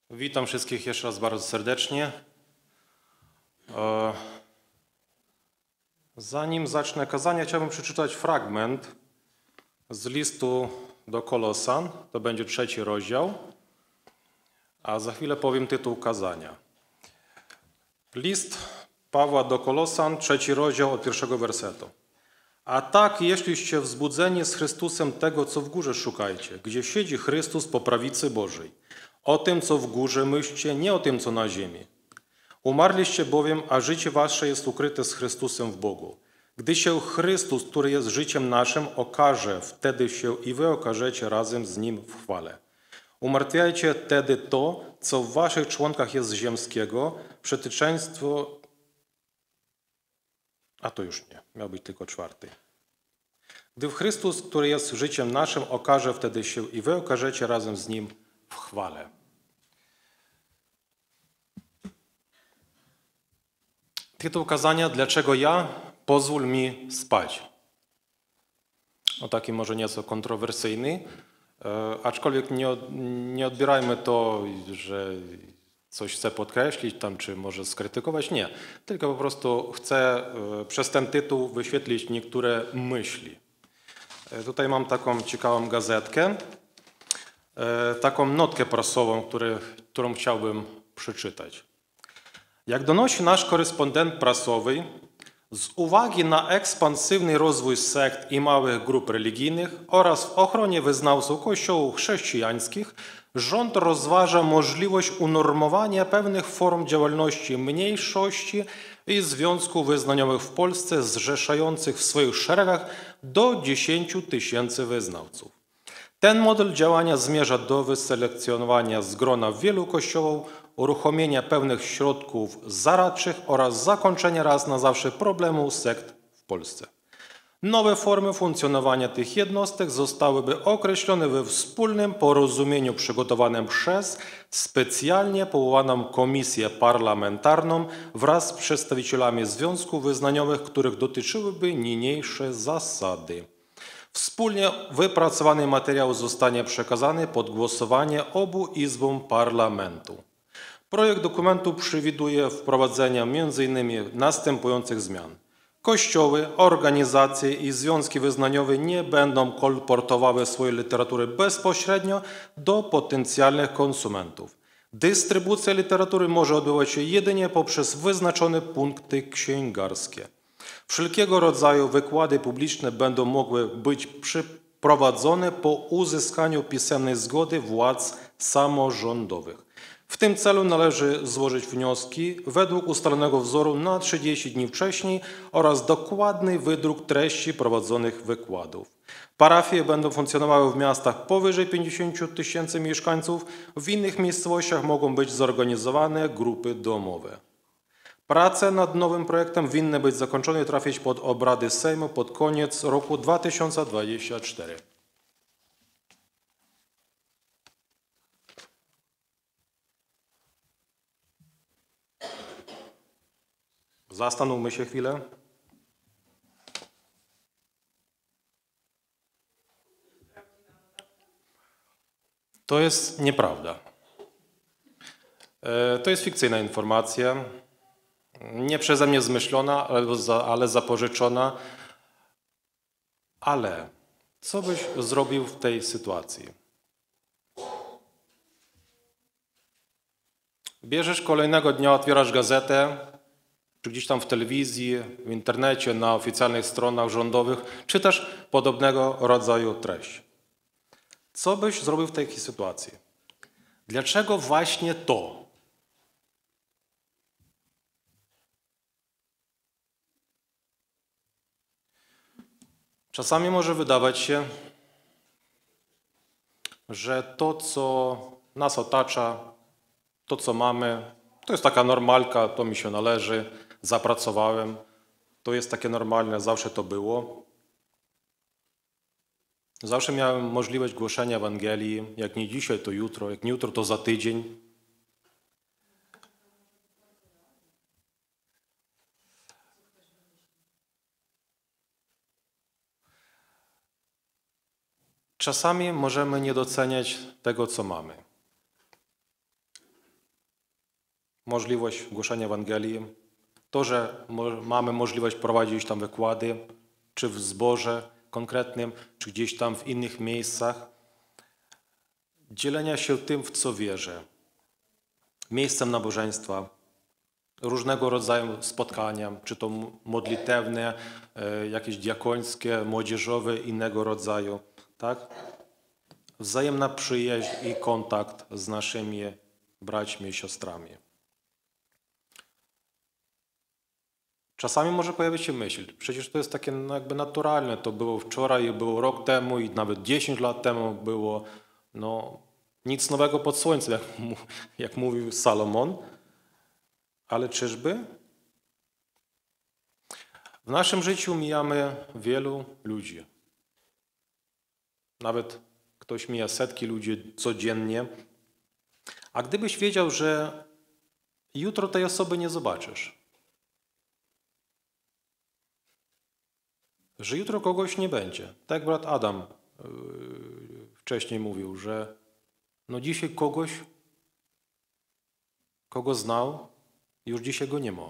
Witam wszystkich jeszcze raz bardzo serdecznie. Zanim zacznę kazanie, chciałbym przeczytać fragment z listu do Kolosan. To będzie 3 rozdział, a za chwilę powiem tytuł kazania. List Pawła do Kolosan, 3 rozdział od 1 wersetu. A tak, jeśliście wzbudzeni z Chrystusem tego, co w górze szukajcie, gdzie siedzi Chrystus po prawicy Bożej. O tym, co w górze myślcie, nie o tym, co na ziemi. Umarliście bowiem, a życie wasze jest ukryte z Chrystusem w Bogu. Gdy się Chrystus, który jest życiem naszym, okaże, wtedy się i wy okażecie razem z Nim w chwale. Umartwiajcie wtedy to, co w waszych członkach jest ziemskiego, przetyczeństwo... A to już nie, miał być tylko 4. Gdy Chrystus, który jest życiem naszym, okaże, wtedy się i wy okażecie razem z Nim w chwale. Tytuł kazania: Dlaczego ja? Pozwól mi spać. No taki może nieco kontrowersyjny, aczkolwiek nie odbierajmy to, że coś chcę podkreślić tam, czy może skrytykować. Nie, tylko po prostu chcę przez ten tytuł wyświetlić niektóre myśli. Tutaj mam taką ciekawą gazetkę, taką notkę prasową, którą chciałbym przeczytać. Jak donosi nasz korespondent prasowy, z uwagi na ekspansywny rozwój sekt i małych grup religijnych oraz w ochronie wyznawców kościołów chrześcijańskich, rząd rozważa możliwość unormowania pewnych form działalności mniejszości i związków wyznaniowych w Polsce zrzeszających w swoich szeregach do 10 000 wyznawców. Ten model działania zmierza do wyselekcjonowania z grona wielu kościołów, uruchomienia pewnych środków zaradczych oraz zakończenia raz na zawsze problemu sekt w Polsce. Nowe formy funkcjonowania tych jednostek zostałyby określone we wspólnym porozumieniu przygotowanym przez specjalnie powołaną komisję parlamentarną wraz z przedstawicielami związków wyznaniowych, których dotyczyłyby niniejsze zasady. Wspólnie wypracowany materiał zostanie przekazany pod głosowanie obu izbom parlamentu. Projekt dokumentu przewiduje wprowadzenie m.in. następujących zmian. Kościoły, organizacje i związki wyznaniowe nie będą kolportowały swojej literatury bezpośrednio do potencjalnych konsumentów. Dystrybucja literatury może odbywać się jedynie poprzez wyznaczone punkty księgarskie. Wszelkiego rodzaju wykłady publiczne będą mogły być przeprowadzone po uzyskaniu pisemnej zgody władz samorządowych. W tym celu należy złożyć wnioski według ustalonego wzoru na 30 dni wcześniej oraz dokładny wydruk treści prowadzonych wykładów. Parafie będą funkcjonowały w miastach powyżej 50 000 mieszkańców, w innych miejscowościach mogą być zorganizowane grupy domowe. Prace nad nowym projektem winny być zakończone i trafić pod obrady Sejmu pod koniec roku 2024. Zastanówmy się chwilę. To jest nieprawda. To jest fikcyjna informacja. Nie przeze mnie zmyślona, ale zapożyczona. Ale co byś zrobił w tej sytuacji? Bierzesz kolejnego dnia, otwierasz gazetę, czy gdzieś tam w telewizji, w internecie, na oficjalnych stronach rządowych, czytasz podobnego rodzaju treść. Co byś zrobił w tej sytuacji? Dlaczego właśnie to? Czasami może wydawać się, że to, co nas otacza, to, co mamy, to jest taka normalka, to mi się należy, zapracowałem, to jest takie normalne, zawsze to było. Zawsze miałem możliwość głoszenia Ewangelii, jak nie dzisiaj, to jutro, jak nie jutro, to za tydzień. Czasami możemy nie doceniać tego, co mamy. możliwość głoszenia Ewangelii, to, że mamy możliwość prowadzić tam wykłady, czy w zborze konkretnym, czy gdzieś tam w innych miejscach, dzielenia się tym, w co wierzę, miejscem nabożeństwa, różnego rodzaju spotkania, czy to modlitewne, jakieś diakońskie, młodzieżowe, innego rodzaju, tak? Wzajemna przyjaźń i kontakt z naszymi braćmi i siostrami. Czasami może pojawić się myśl, przecież to jest takie jakby naturalne, to było wczoraj, było rok temu i nawet 10 lat temu było, no nic nowego pod słońcem, jak mówił Salomon, ale czyżby? W naszym życiu mijamy wielu ludzi. Nawet ktoś mija setki ludzi codziennie. A gdybyś wiedział, że jutro tej osoby nie zobaczysz, że jutro kogoś nie będzie. Tak jak brat Adam wcześniej mówił, że no dzisiaj kogoś, kogo znał, już dzisiaj go nie ma.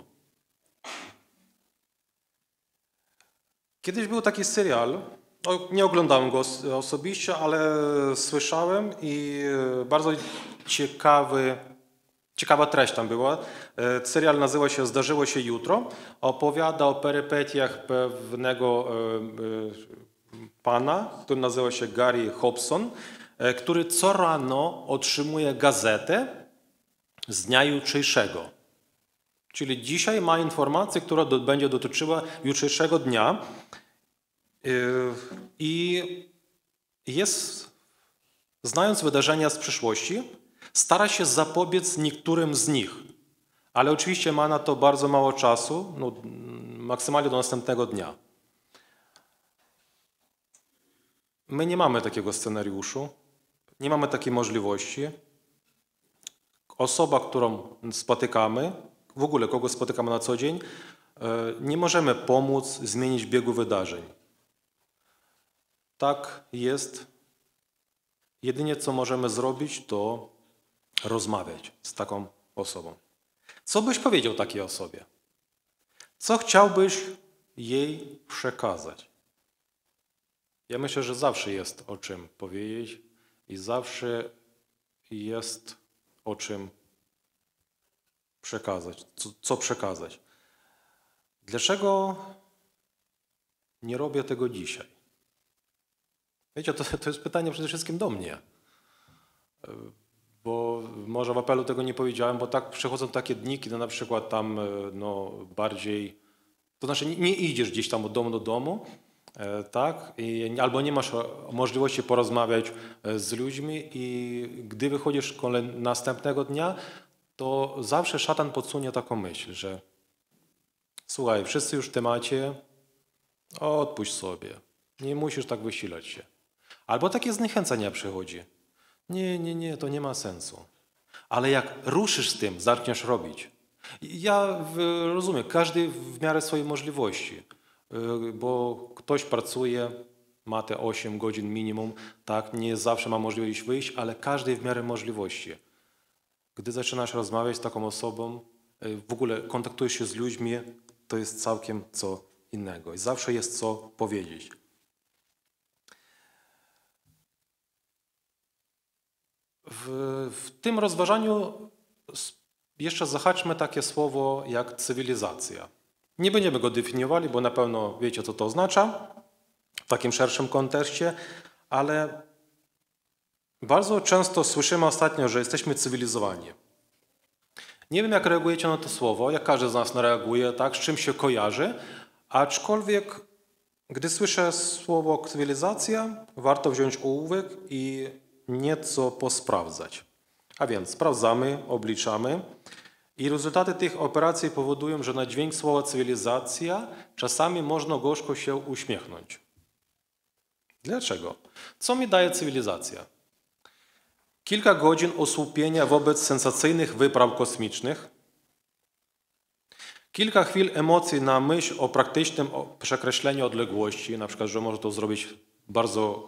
Kiedyś był taki serial, nie oglądałem go osobiście, ale słyszałem i bardzo ciekawa treść tam była. Serial nazywa się Zdarzyło się jutro. Opowiada o perypetiach pewnego pana, który nazywa się Gary Hobson, który co rano otrzymuje gazetę z dnia jutrzejszego. Czyli dzisiaj ma informację, która będzie dotyczyła jutrzejszego dnia i znając wydarzenia z przyszłości, stara się zapobiec niektórym z nich, ale oczywiście ma na to bardzo mało czasu, no, maksymalnie do następnego dnia. My nie mamy takiego scenariuszu, nie mamy takiej możliwości. Osoba, którą spotykamy, w ogóle kogo spotykamy na co dzień, nie możemy pomóc zmienić biegu wydarzeń. Tak jest. Jedynie co możemy zrobić, to rozmawiać z taką osobą. Co byś powiedział takiej osobie? Co chciałbyś jej przekazać? Ja myślę, że zawsze jest o czym powiedzieć i zawsze jest o czym przekazać, co przekazać. Dlaczego nie robię tego dzisiaj? Wiecie, to jest pytanie przede wszystkim do mnie. Bo może w apelu tego nie powiedziałem, bo tak przychodzą takie dni, kiedy na przykład tam no, bardziej, to znaczy nie idziesz gdzieś tam od domu do domu, tak? Albo nie masz możliwości porozmawiać z ludźmi i gdy wychodzisz następnego dnia, to zawsze szatan podsunie taką myśl, że słuchaj, wszyscy już w temacie, odpuść sobie, nie musisz tak wysilać się. Albo takie zniechęcenia przychodzi. Nie, to nie ma sensu. Ale jak ruszysz z tym, zaczniesz robić. Ja rozumiem, każdy w miarę swojej możliwości, bo ktoś pracuje, ma te 8 godzin minimum, tak, nie zawsze ma możliwość wyjść, ale każdy w miarę możliwości. Gdy zaczynasz rozmawiać z taką osobą, w ogóle kontaktujesz się z ludźmi, to jest całkiem co innego i zawsze jest co powiedzieć. W tym rozważaniu jeszcze zahaczmy takie słowo jak cywilizacja. Nie będziemy go definiowali, bo na pewno wiecie, co to oznacza w takim szerszym kontekście, ale bardzo często słyszymy ostatnio, że jesteśmy cywilizowani. Nie wiem, jak reagujecie na to słowo, jak każdy z nas reaguje, tak, z czym się kojarzy, aczkolwiek gdy słyszę słowo cywilizacja, warto wziąć ołówek i nieco posprawdzać. A więc sprawdzamy, obliczamy i rezultaty tych operacji powodują, że na dźwięk słowa cywilizacja czasami można gorzko się uśmiechnąć. Dlaczego? Co mi daje cywilizacja? Kilka godzin osłupienia wobec sensacyjnych wypraw kosmicznych, kilka chwil emocji na myśl o praktycznym przekreśleniu odległości, na przykład, że może to zrobić bardzo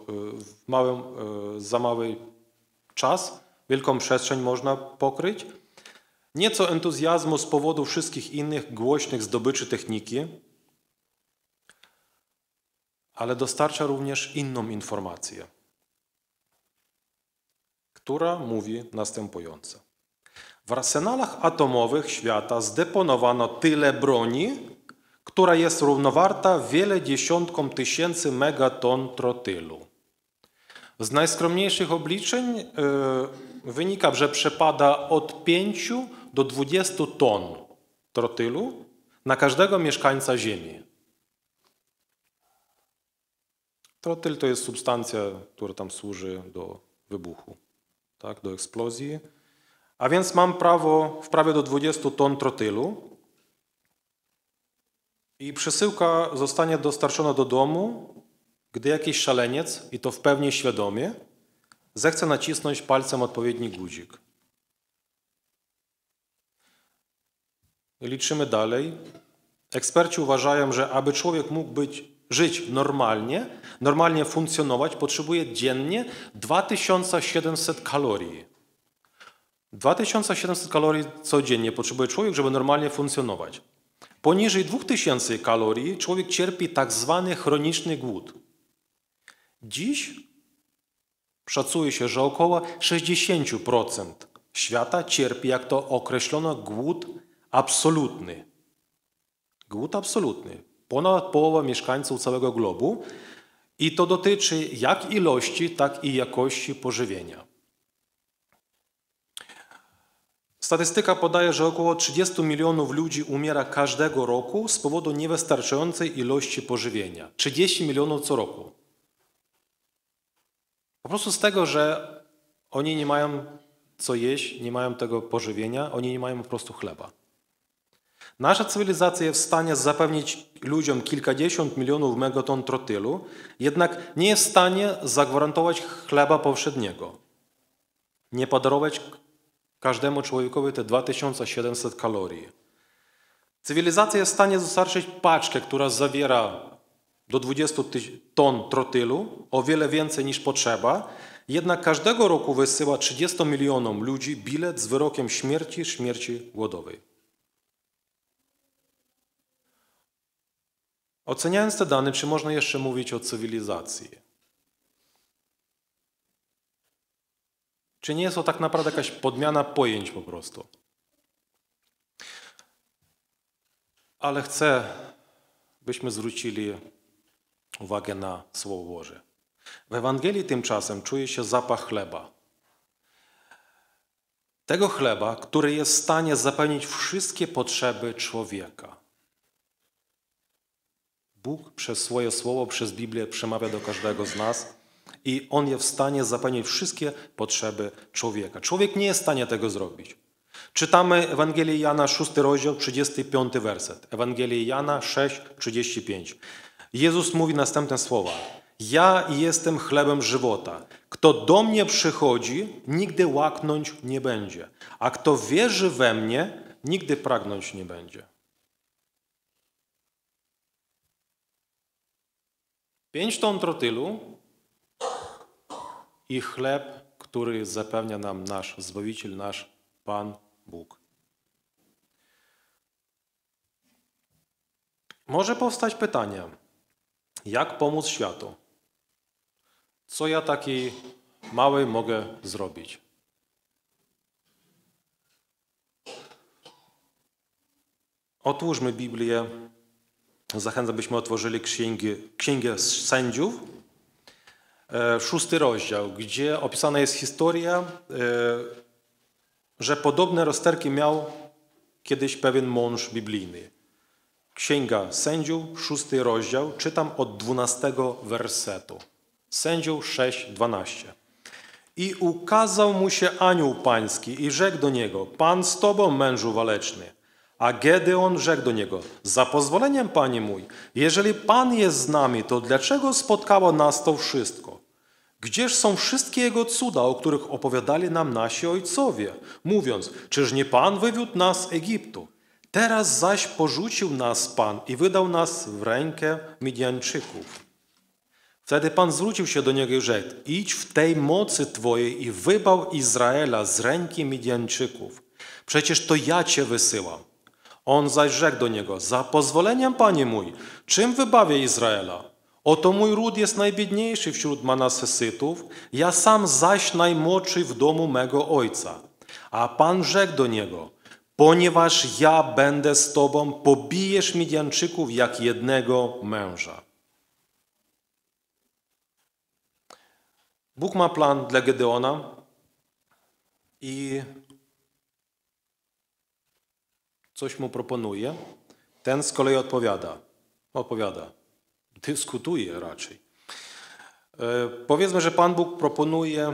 za mały czas, wielką przestrzeń można pokryć. Nieco entuzjazmu z powodu wszystkich innych głośnych zdobyczy techniki, ale dostarcza również inną informację, która mówi następująco. W arsenałach atomowych świata zdeponowano tyle broni, która jest równowarta wiele dziesiątkom tysięcy megaton trotylu. Z najskromniejszych obliczeń wynika, że przypada od 5 do 20 ton trotylu na każdego mieszkańca Ziemi. Trotyl to jest substancja, która tam służy do wybuchu, tak, do eksplozji. A więc mam prawo w prawie do 20 ton trotylu i przesyłka zostanie dostarczona do domu, gdy jakiś szaleniec, i to w pełni świadomie, zechce nacisnąć palcem odpowiedni guzik. I liczymy dalej. Eksperci uważają, że aby człowiek mógł żyć normalnie funkcjonować, potrzebuje dziennie 2700 kalorii. 2700 kalorii codziennie potrzebuje człowiek, żeby normalnie funkcjonować. Poniżej 2000 kalorii człowiek cierpi tak zwany chroniczny głód. Dziś szacuje się, że około 60% świata cierpi, jak to określono, głód absolutny. Głód absolutny. Ponad połowa mieszkańców całego globu i to dotyczy jak ilości, tak i jakości pożywienia. Statystyka podaje, że około 30 milionów ludzi umiera każdego roku z powodu niewystarczającej ilości pożywienia. 30 milionów co roku. Po prostu z tego, że oni nie mają co jeść, nie mają tego pożywienia, oni nie mają po prostu chleba. Nasza cywilizacja jest w stanie zapewnić ludziom kilkadziesiąt milionów megaton trotylu, jednak nie jest w stanie zagwarantować chleba powszedniego. Nie podarować każdemu człowiekowi te 2700 kalorii. Cywilizacja jest w stanie dostarczyć paczkę, która zawiera do 20 ton trotylu, o wiele więcej niż potrzeba, jednak każdego roku wysyła 30 milionom ludzi bilet z wyrokiem śmierci głodowej. Oceniając te dane, czy można jeszcze mówić o cywilizacji? Czy nie jest to tak naprawdę jakaś podmiana pojęć po prostu? Ale chcę, byśmy zwrócili uwagę na Słowo Boże. W Ewangelii tymczasem czuje się zapach chleba. Tego chleba, który jest w stanie zapewnić wszystkie potrzeby człowieka. Bóg przez swoje Słowo, przez Biblię przemawia do każdego z nas i On jest w stanie zapewnić wszystkie potrzeby człowieka. Człowiek nie jest w stanie tego zrobić. Czytamy Ewangelię Jana, 6 rozdział, 35 werset. Ewangelię Jana 6, 35. Jezus mówi następne słowa. Ja jestem chlebem żywota. Kto do mnie przychodzi, nigdy łaknąć nie będzie. A kto wierzy we mnie, nigdy pragnąć nie będzie. 5 ton trotylu i chleb, który zapewnia nam nasz Zbawiciel, nasz Pan Bóg. Może powstać pytanie, jak pomóc światu? Co ja taki mały mogę zrobić? Otwórzmy Biblię. Zachęcam, byśmy otworzyli Księgę Sędziów, 6 rozdział, gdzie opisana jest historia, że podobne rozterki miał kiedyś pewien mąż biblijny. Księga Sędziów, 6 rozdział, czytam od 12 wersetu. Sędziów 6, 12. I ukazał mu się anioł pański i rzekł do niego, Pan z tobą, mężu waleczny. A Gedeon rzekł do niego, za pozwoleniem, panie mój, jeżeli Pan jest z nami, to dlaczego spotkało nas to wszystko? Gdzież są wszystkie Jego cuda, o których opowiadali nam nasi ojcowie, mówiąc, czyż nie Pan wywiódł nas z Egiptu? Teraz zaś porzucił nas Pan i wydał nas w rękę Midianczyków. Wtedy Pan zwrócił się do niego i rzekł, idź w tej mocy Twojej i wybaw Izraela z ręki Midianczyków. Przecież to ja cię wysyłam. On zaś rzekł do niego, za pozwoleniem, panie mój, czym wybawię Izraela? Oto mój ród jest najbiedniejszy wśród Manasesytów, ja sam zaś najmłodszy w domu mego ojca. A Pan rzekł do niego, ponieważ ja będę z tobą, pobijesz Midianczyków jak jednego męża. Bóg ma plan dla Gedeona i coś mu proponuje. Ten z kolei odpowiada, dyskutuje raczej. Powiedzmy, że Pan Bóg proponuje,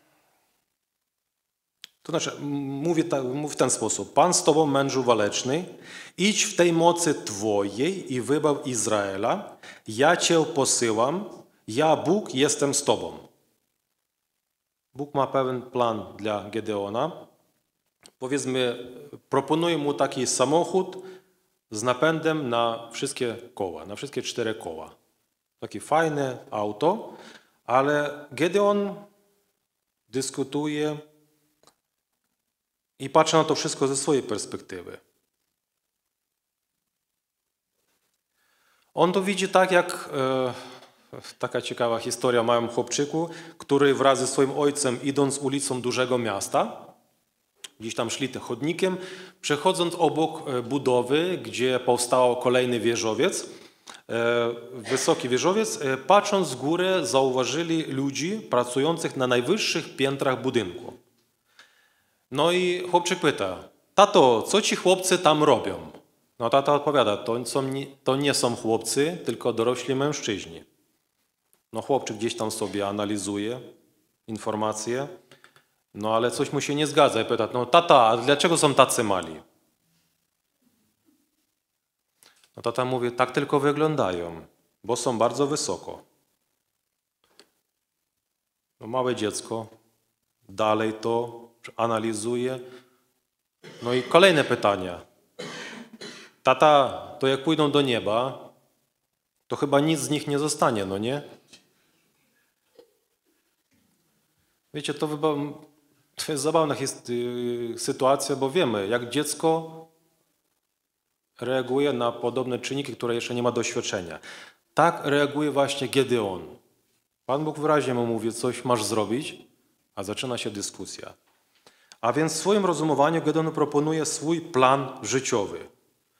to znaczy mówi w ten sposób. Pan z tobą, mężu waleczny, idź w tej mocy twojej i wybaw Izraela. Ja cię posyłam, ja Bóg jestem z tobą. Bóg ma pewien plan dla Gedeona. Powiedzmy, proponuje mu taki samochód z napędem na wszystkie koła, na wszystkie 4 koła. Takie fajne auto, ale Gedeon dyskutuje i patrzy na to wszystko ze swojej perspektywy. On to widzi tak, jak taka ciekawa historia o małym chłopczyku, który wraz ze swoim ojcem, idąc ulicą dużego miasta, gdzieś tam szli tym chodnikiem, przechodząc obok budowy, gdzie powstał kolejny wieżowiec, wysoki wieżowiec, patrząc z góry, zauważyli ludzi pracujących na najwyższych piętrach budynku. No i chłopczyk pyta, tato, co ci chłopcy tam robią? No tata odpowiada, to nie są chłopcy, tylko dorośli mężczyźni. No chłopczyk gdzieś tam sobie analizuje informacje, no ale coś mu się nie zgadza i pyta, no tata, a dlaczego są tacy mali? No tata mówi, tak tylko wyglądają, bo są bardzo wysoko. No małe dziecko dalej to analizuje. No i kolejne pytania. Tata, to jak pójdą do nieba, to chyba nic z nich nie zostanie, no nie? Wiecie, to jest zabawna sytuacja, bo wiemy, jak dziecko reaguje na podobne czynniki, które jeszcze nie ma doświadczenia. Tak reaguje właśnie Gedeon. Pan Bóg wyraźnie mu mówi, coś masz zrobić, a zaczyna się dyskusja. A więc w swoim rozumowaniu Gedeon proponuje swój plan życiowy.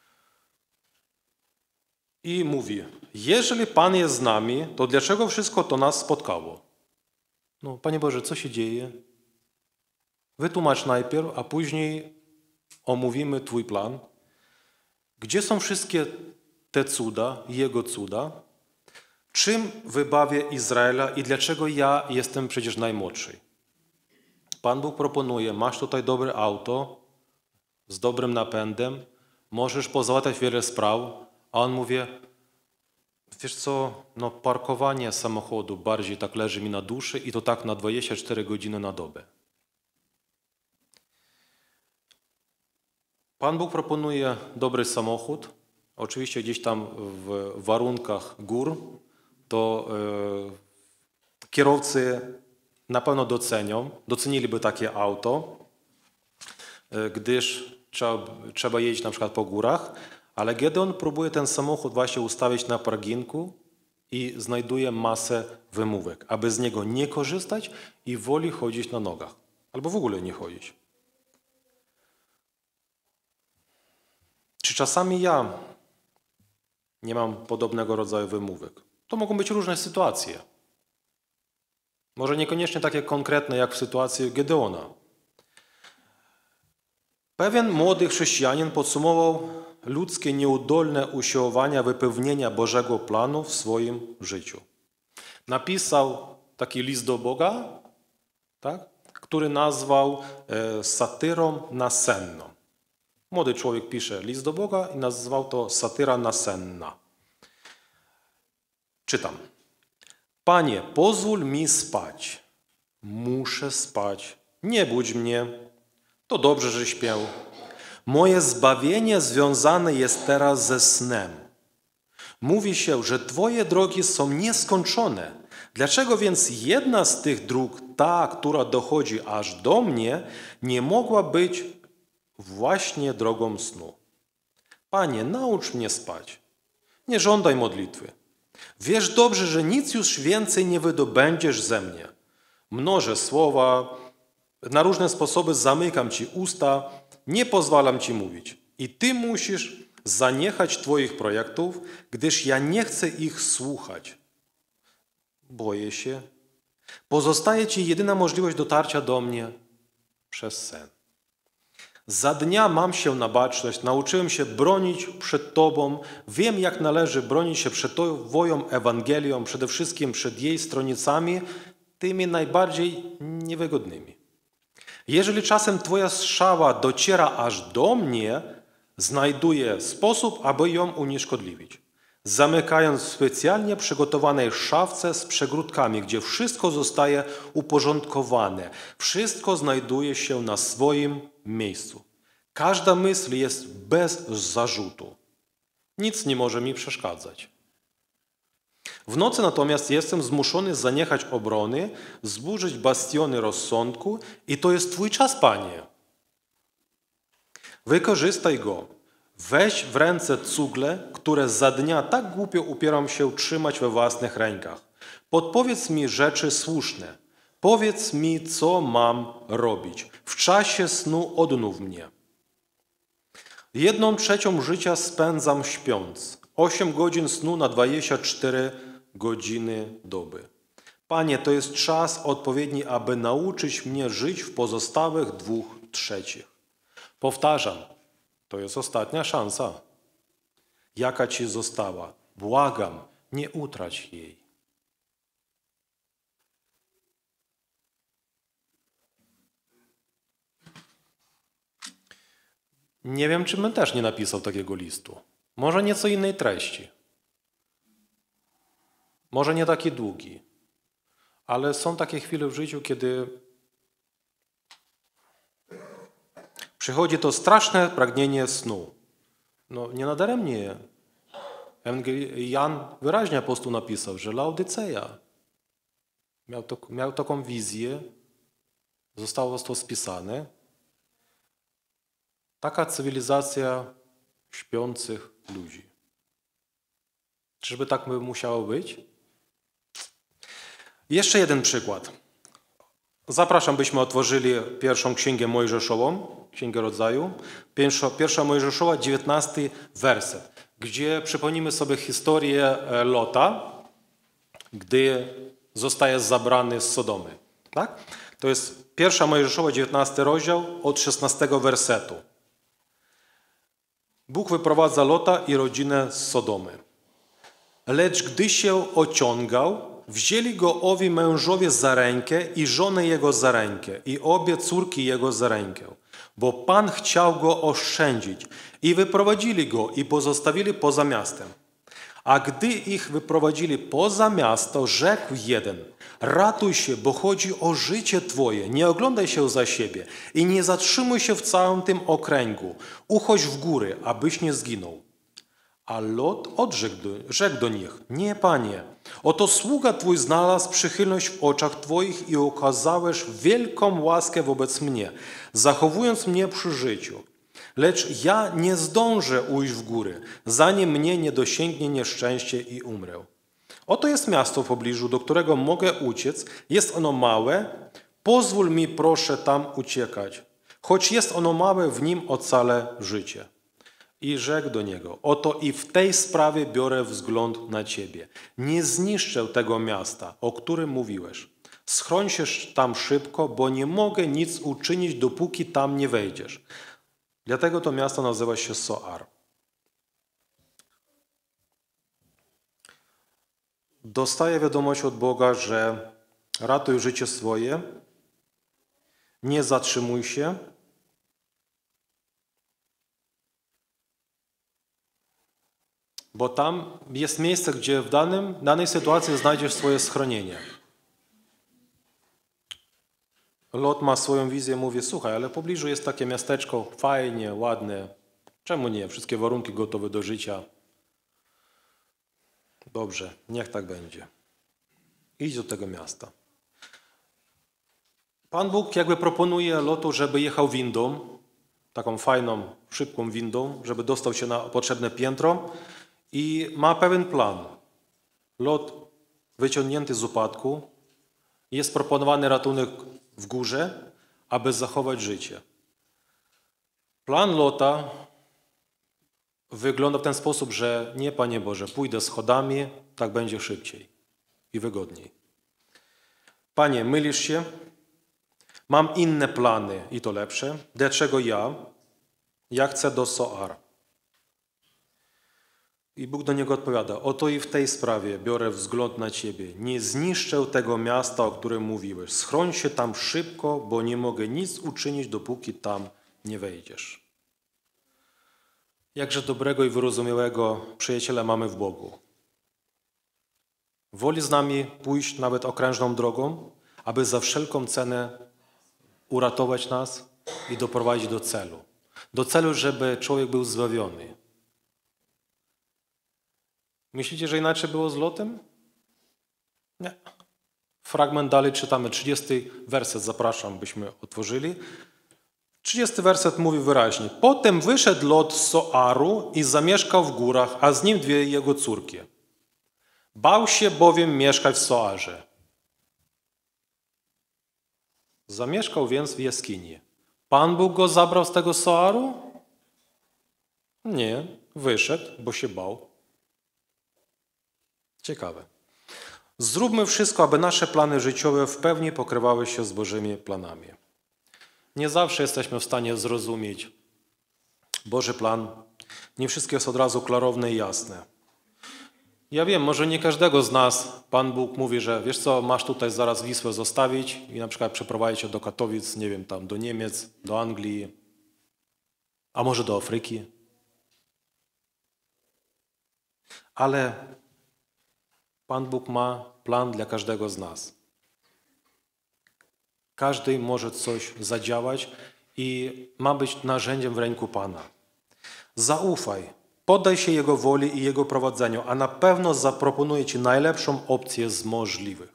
I mówi, jeżeli Pan jest z nami, to dlaczego wszystko to nas spotkało? No, Panie Boże, co się dzieje? Wytłumacz najpierw, a później omówimy Twój plan. Gdzie są wszystkie te cuda, Jego cuda? Czym wybawię Izraela i dlaczego ja jestem przecież najmłodszy? Pan Bóg proponuje, masz tutaj dobre auto z dobrym napędem, możesz pozałatwiać wiele spraw, a on mówi, wiesz co, no parkowanie samochodu bardziej tak leży mi na duszy i to tak na 24 godziny na dobę. Pan Bóg proponuje dobry samochód, oczywiście gdzieś tam w warunkach gór, to kierowcy na pewno doceniliby takie auto, gdyż trzeba jeździć na przykład po górach, ale Gedeon próbuje ten samochód właśnie ustawić na parkinku i znajduje masę wymówek, aby z niego nie korzystać i woli chodzić na nogach, albo w ogóle nie chodzić. Czy czasami ja nie mam podobnego rodzaju wymówek? To mogą być różne sytuacje. Może niekoniecznie takie konkretne jak w sytuacji Gedeona. Pewien młody chrześcijanin podsumował ludzkie nieudolne usiłowania wypełnienia Bożego planu w swoim życiu. Napisał taki list do Boga, tak, który nazwał satyrą nasenną. Młody człowiek pisze list do Boga i nazwał to satyra nasenna. Czytam. Panie, pozwól mi spać. Muszę spać. Nie budź mnie. To dobrze, że śpię. Moje zbawienie związane jest teraz ze snem. Mówi się, że Twoje drogi są nieskończone. Dlaczego więc jedna z tych dróg, ta, która dochodzi aż do mnie, nie mogła być właśnie drogą snu. Panie, naucz mnie spać. Nie żądaj modlitwy. Wiesz dobrze, że nic już więcej nie wydobędziesz ze mnie. Mnożę słowa, na różne sposoby zamykam ci usta, nie pozwalam ci mówić. I ty musisz zaniechać twoich projektów, gdyż ja nie chcę ich słuchać. Boję się. Pozostaje ci jedyna możliwość dotarcia do mnie przez sen. Za dnia mam się na baczność, nauczyłem się bronić przed Tobą, wiem jak należy bronić się przed Twoją Ewangelią, przede wszystkim przed jej stronicami, tymi najbardziej niewygodnymi. Jeżeli czasem Twoja strzała dociera aż do mnie, znajduję sposób, aby ją unieszkodliwić. Zamykając w specjalnie przygotowanej szafce z przegródkami, gdzie wszystko zostaje uporządkowane. Wszystko znajduje się na swoim miejscu. Każda myśl jest bez zarzutu. Nic nie może mi przeszkadzać. W nocy natomiast jestem zmuszony zaniechać obrony, zburzyć bastiony rozsądku i to jest Twój czas, Panie. Wykorzystaj go. Weź w ręce cugle, które za dnia tak głupio upieram się trzymać we własnych rękach. Podpowiedz mi rzeczy słuszne. Powiedz mi, co mam robić. W czasie snu odnów mnie. 1/3 życia spędzam śpiąc. 8 godzin snu na 24 godziny doby. Panie, to jest czas odpowiedni, aby nauczyć mnie żyć w pozostałych 2/3. Powtarzam. To jest ostatnia szansa. Jaka ci została? Błagam, nie utrać jej. Nie wiem, czy bym też nie napisał takiego listu. Może nieco innej treści. Może nie taki długi. Ale są takie chwile w życiu, kiedy przychodzi to straszne pragnienie snu. No nie nadaremnie Jan wyraźnie apostoł napisał, że Laodyceja miał taką wizję, zostało to spisane. Taka cywilizacja śpiących ludzi. Czyżby tak by musiało być? Jeszcze jeden przykład. Zapraszam, byśmy otworzyli pierwszą Księgę Mojżeszową, Księgę Rodzaju. Pierwsza Mojżeszowa, 19 werset, gdzie przypomnimy sobie historię Lota, gdy zostaje zabrany z Sodomy. Tak? To jest pierwsza Mojżeszowa, 19 rozdział, od 16 wersetu. Bóg wyprowadza Lota i rodzinę z Sodomy. Lecz gdy się ociągał, wzięli go owi mężowie za rękę i żonę jego za rękę i obie córki jego za rękę, bo Pan chciał go oszczędzić i wyprowadzili go i pozostawili poza miastem. A gdy ich wyprowadzili poza miasto, rzekł jeden: ratuj się, bo chodzi o życie Twoje, nie oglądaj się za siebie i nie zatrzymuj się w całym tym okręgu, uchodź w góry, abyś nie zginął. A Lot rzekł do nich: nie, Panie, oto sługa Twój znalazł przychylność w oczach Twoich i okazałeś wielką łaskę wobec mnie, zachowując mnie przy życiu. Lecz ja nie zdążę ujść w góry, zanim mnie nie dosięgnie nieszczęście i umrę. Oto jest miasto w pobliżu, do którego mogę uciec. Jest ono małe, pozwól mi proszę tam uciekać. Choć jest ono małe, w nim ocalę życie. I rzekł do niego: oto i w tej sprawie biorę wzgląd na ciebie. Nie zniszczę tego miasta, o którym mówiłeś. Schroń się tam szybko, bo nie mogę nic uczynić, dopóki tam nie wejdziesz. Dlatego to miasto nazywa się Soar. Dostaję wiadomość od Boga, że ratuj życie swoje, nie zatrzymuj się, bo tam jest miejsce, gdzie w danej sytuacji znajdziesz swoje schronienie. Lot ma swoją wizję, mówi: słuchaj, ale w pobliżu jest takie miasteczko, fajnie, ładne, czemu nie? Wszystkie warunki gotowe do życia. Dobrze, niech tak będzie. Idź do tego miasta. Pan Bóg jakby proponuje Lotu, żeby jechał windą, taką fajną, szybką windą, żeby dostał się na potrzebne piętro i ma pewien plan. Lot wyciągnięty z upadku, jest proponowany ratunek w górze, aby zachować życie. Plan Lota wygląda w ten sposób, że nie, Panie Boże, pójdę schodami, tak będzie szybciej i wygodniej. Panie, mylisz się? Mam inne plany i to lepsze. Dlaczego ja? Ja chcę do Soar. I Bóg do niego odpowiada, oto i w tej sprawie biorę wzgląd na ciebie. Nie zniszczę tego miasta, o którym mówiłeś. Schroń się tam szybko, bo nie mogę nic uczynić, dopóki tam nie wejdziesz. Jakże dobrego i wyrozumiałego przyjaciela mamy w Bogu. Woli z nami pójść nawet okrężną drogą, aby za wszelką cenę uratować nas i doprowadzić do celu. Do celu, żeby człowiek był zbawiony. Myślicie, że inaczej było z Lotem? Nie. Fragment dalej czytamy, 30 werset, zapraszam, byśmy otworzyli. 30 werset mówi wyraźnie. Potem wyszedł Lot z Soaru i zamieszkał w górach, a z nim dwie jego córki. Bał się bowiem mieszkać w Soarze. Zamieszkał więc w jaskini. Pan Bóg go zabrał z tego Soaru? Nie, wyszedł, bo się bał. Ciekawe. Zróbmy wszystko, aby nasze plany życiowe w pełni pokrywały się z Bożymi planami. Nie zawsze jesteśmy w stanie zrozumieć Boży plan. Nie wszystko jest od razu klarowne i jasne. Ja wiem, może nie każdego z nas Pan Bóg mówi, że wiesz co, masz tutaj zaraz Wisłę zostawić i na przykład przeprowadzić się do Katowic, nie wiem, tam do Niemiec, do Anglii, a może do Afryki. Ale Pan Bóg ma plan dla każdego z nas. Każdy może coś zadziałać i ma być narzędziem w ręku Pana. Zaufaj, poddaj się Jego woli i Jego prowadzeniu, a na pewno zaproponuje Ci najlepszą opcję z możliwych.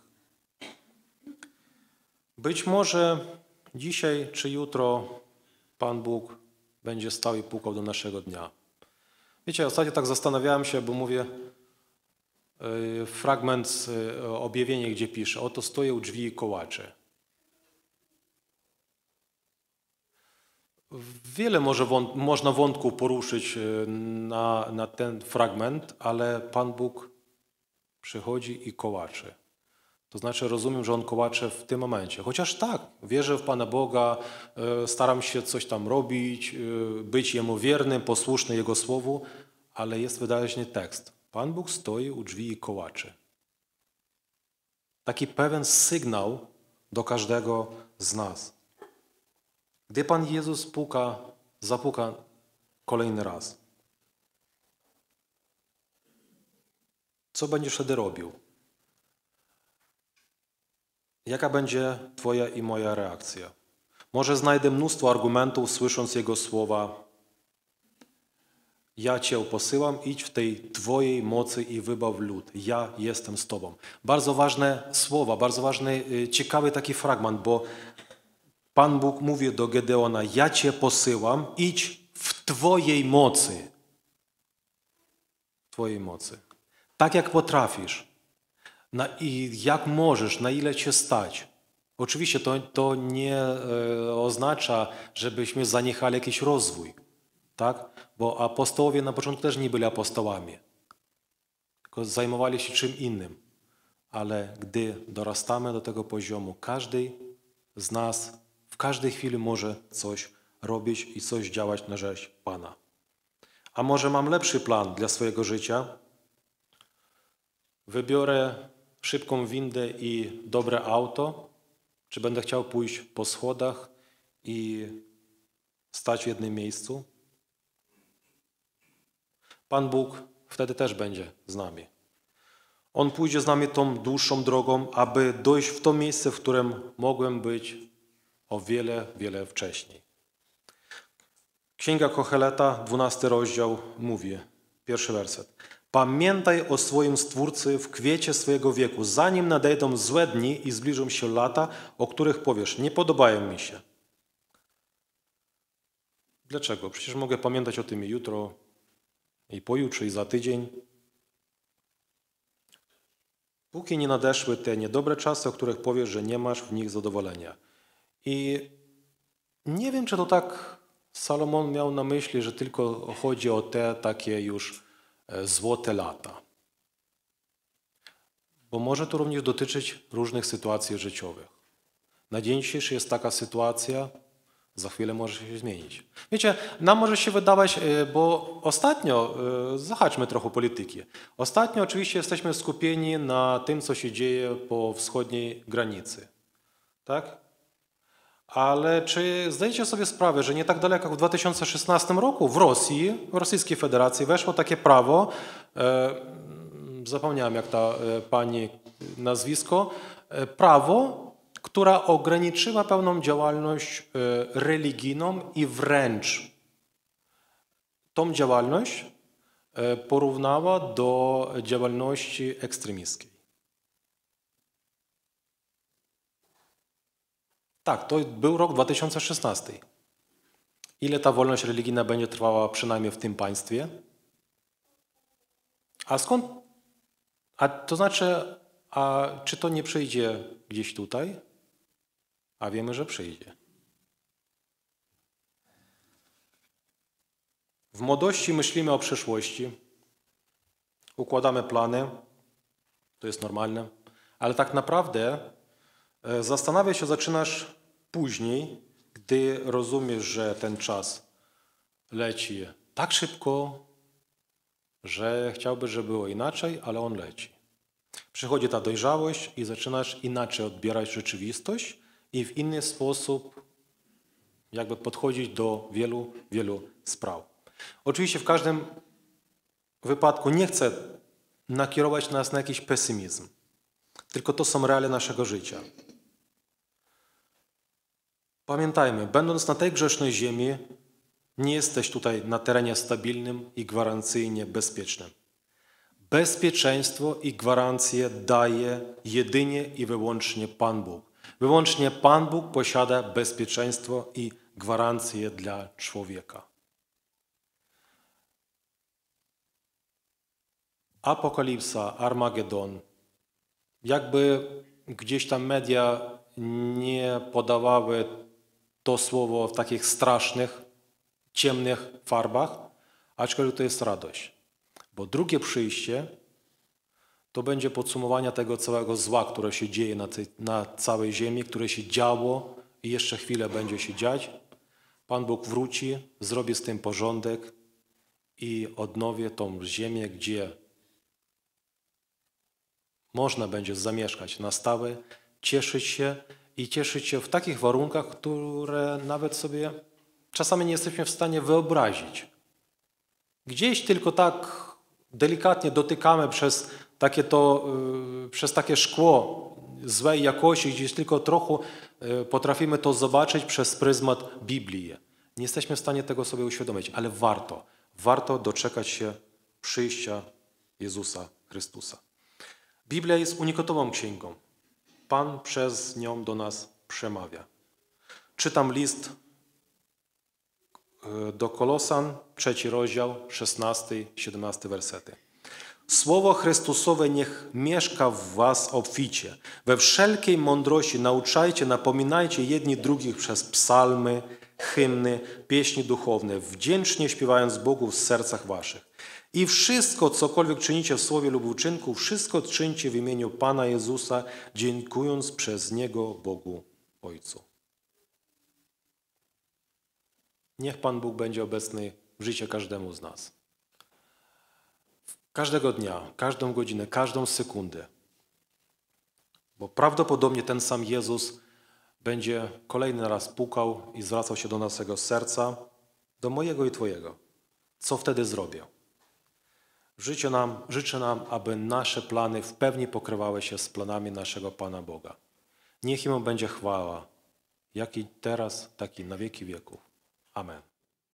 Być może dzisiaj czy jutro Pan Bóg będzie stał i pukał do naszego dnia. Wiecie, ostatnio tak zastanawiałem się, bo mówię, fragment z objawienia, gdzie pisze, oto stoję u drzwi i kołaczę. Wiele można wątków poruszyć na ten fragment, ale Pan Bóg przychodzi i kołacze. To znaczy rozumiem, że On kołacze w tym momencie. Chociaż tak, wierzę w Pana Boga, staram się coś tam robić, być Jemu wiernym, posłuszny Jego Słowu, ale jest wyraźny tekst. Pan Bóg stoi u drzwi i kołacze. Taki pewien sygnał do każdego z nas. Gdy Pan Jezus zapuka kolejny raz, co będziesz wtedy robił? Jaka będzie Twoja i moja reakcja? Może znajdę mnóstwo argumentów, słysząc Jego słowa. Ja Cię posyłam, idź w tej Twojej mocy i wybaw lud. Ja jestem z Tobą. Bardzo ważne słowa, bardzo ważny, ciekawy taki fragment, bo Pan Bóg mówi do Gedeona, ja Cię posyłam, idź w Twojej mocy. W Twojej mocy. Tak jak potrafisz. I jak możesz, na ile Cię stać. Oczywiście to nie oznacza, żebyśmy zaniechali jakiś rozwój. Tak? Bo apostołowie na początku też nie byli apostołami. Tylko zajmowali się czym innym. Ale gdy dorastamy do tego poziomu, każdy z nas w każdej chwili może coś robić i coś działać na rzecz Pana. A może mam lepszy plan dla swojego życia? Wybiorę szybką windę i dobre auto? Czy będę chciał pójść po schodach i stać w jednym miejscu? Pan Bóg wtedy też będzie z nami. On pójdzie z nami tą dłuższą drogą, aby dojść w to miejsce, w którym mogłem być o wiele, wiele wcześniej. Księga Kocheleta, 12 rozdział mówi, pierwszy werset. Pamiętaj o swoim Stwórcy w kwiecie swojego wieku, zanim nadejdą złe dni i zbliżą się lata, o których powiesz, nie podobają mi się. Dlaczego? Przecież mogę pamiętać o tym i jutro, i pojutrze, i za tydzień. Póki nie nadeszły te niedobre czasy, o których powiesz, że nie masz w nich zadowolenia. I nie wiem, czy to tak Salomon miał na myśli, że tylko chodzi o te takie już złote lata. Bo może to również dotyczyć różnych sytuacji życiowych. Na dzień dzisiejszy jest taka sytuacja, za chwilę może się zmienić. Wiecie, nam może się wydawać, bo ostatnio, zahaczmy trochę polityki. Ostatnio oczywiście jesteśmy skupieni na tym, co się dzieje po wschodniej granicy. Tak? Ale czy zdajecie sobie sprawę, że nie tak daleko jak w 2016 roku w Rosji, w Rosyjskiej Federacji weszło takie prawo, zapomniałem jak ta pani nazwisko, prawo, która ograniczyła pełną działalność religijną i wręcz tą działalność porównała do działalności ekstremistskiej. Tak, to był rok 2016. Ile ta wolność religijna będzie trwała przynajmniej w tym państwie? A skąd? A to znaczy, a czy to nie przyjdzie gdzieś tutaj? A wiemy, że przyjdzie. W młodości myślimy o przyszłości, układamy plany, to jest normalne, ale tak naprawdę zastanawiać się zaczynasz później, gdy rozumiesz, że ten czas leci tak szybko, że chciałbyś, żeby było inaczej, ale on leci. Przychodzi ta dojrzałość i zaczynasz inaczej odbierać rzeczywistość i w inny sposób jakby podchodzić do wielu, wielu spraw. Oczywiście w każdym wypadku nie chcę nakierować nas na jakiś pesymizm, tylko to są realia naszego życia. Pamiętajmy, będąc na tej grzesznej ziemi, nie jesteś tutaj na terenie stabilnym i gwarancyjnie bezpiecznym. Bezpieczeństwo i gwarancje daje jedynie i wyłącznie Pan Bóg. Wyłącznie Pan Bóg posiada bezpieczeństwo i gwarancje dla człowieka. Apokalipsa, Armagedon, jakby gdzieś tam media nie podawały to słowo w takich strasznych, ciemnych farbach, aczkolwiek to jest radość. Bo drugie przyjście to będzie podsumowanie tego całego zła, które się dzieje na całej ziemi, które się działo i jeszcze chwilę będzie się dziać. Pan Bóg wróci, zrobi z tym porządek i odnowi tą ziemię, gdzie można będzie zamieszkać na stałe, cieszyć się w takich warunkach, które nawet sobie czasami nie jesteśmy w stanie wyobrazić. Gdzieś tylko tak delikatnie dotykamy przez takie szkło złej jakości, gdzieś tylko trochę potrafimy to zobaczyć przez pryzmat Biblii. Nie jesteśmy w stanie tego sobie uświadomić, ale warto doczekać się przyjścia Jezusa Chrystusa. Biblia jest unikatową księgą. Pan przez nią do nas przemawia. Czytam list do Kolosan, 3 rozdział, 16-17 wersety. Słowo Chrystusowe niech mieszka w was obficie. We wszelkiej mądrości nauczajcie, napominajcie jedni drugich przez psalmy, hymny, pieśni duchowne, wdzięcznie śpiewając Bogu w sercach waszych. I wszystko, cokolwiek czynicie w słowie lub uczynku, wszystko czyńcie w imieniu Pana Jezusa, dziękując przez Niego Bogu Ojcu. Niech Pan Bóg będzie obecny w życiu każdemu z nas. Każdego dnia, każdą godzinę, każdą sekundę. Bo prawdopodobnie ten sam Jezus będzie kolejny raz pukał i zwracał się do naszego serca, do mojego i Twojego. Co wtedy zrobię? Życzę nam, aby nasze plany w pełni pokrywały się z planami naszego Pana Boga. Niech Jemu będzie chwała, jak i teraz, tak i na wieki wieków. Amen.